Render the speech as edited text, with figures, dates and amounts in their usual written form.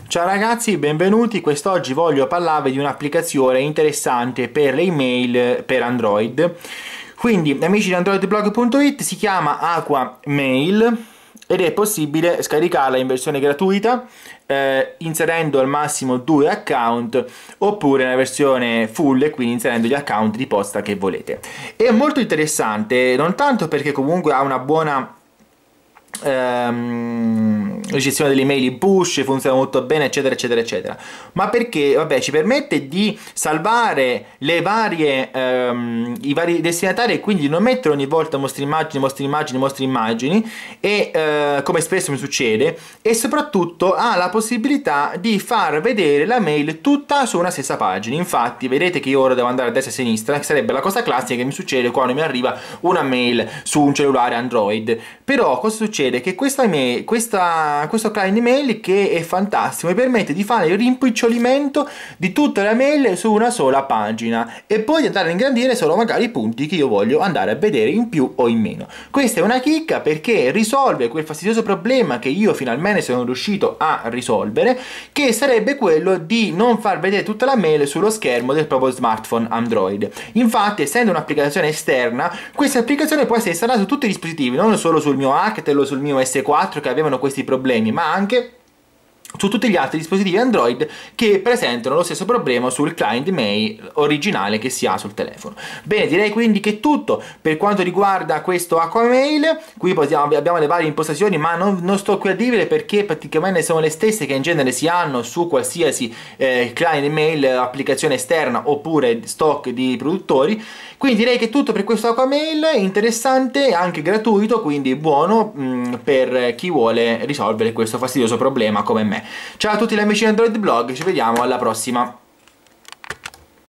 Ciao ragazzi, benvenuti. Quest'oggi voglio parlarvi di un'applicazione interessante per le email per Android. Quindi, amici di androidblog.it, si chiama Aqua Mail ed è possibile scaricarla in versione gratuita inserendo al massimo 2 account oppure nella versione full e quindi inserendo gli account di posta che volete. È molto interessante, non tanto perché comunque ha una buona ricezione delle email in push, funziona molto bene, eccetera eccetera eccetera, ma perché vabbè ci permette di salvare le varie i vari destinatari e quindi non mettere ogni volta mostri immagini e come spesso mi succede, e soprattutto ha la possibilità di far vedere la mail tutta su una stessa pagina. Infatti vedete che io ora devo andare a destra e a sinistra, che sarebbe la cosa classica che mi succede quando mi arriva una mail su un cellulare Android. Però cosa succede? Che questa email, questo client email, che è fantastico, mi permette di fare il rimpicciolimento di tutta la mail su una sola pagina e poi andare a ingrandire solo magari i punti che io voglio andare a vedere in più o in meno. Questa è una chicca perché risolve quel fastidioso problema che io finalmente sono riuscito a risolvere, che sarebbe quello di non far vedere tutta la mail sullo schermo del proprio smartphone Android. Infatti, essendo un'applicazione esterna, questa applicazione può essere installata su tutti i dispositivi, non solo sul mio Alcatel o sul mio S4 che avevano questi problemi, ma anche su tutti gli altri dispositivi Android che presentano lo stesso problema sul client mail originale che si ha sul telefono. Bene, direi quindi che è tutto per quanto riguarda questo Aquamail. Qui abbiamo le varie impostazioni, ma non sto qui a dirle perché praticamente sono le stesse che in genere si hanno su qualsiasi client mail, applicazione esterna oppure stock di produttori. Quindi direi che è tutto per questo Aquamail, interessante, anche gratuito, quindi buono per chi vuole risolvere questo fastidioso problema come me. Ciao a tutti gli amici di Android Blog, ci vediamo alla prossima.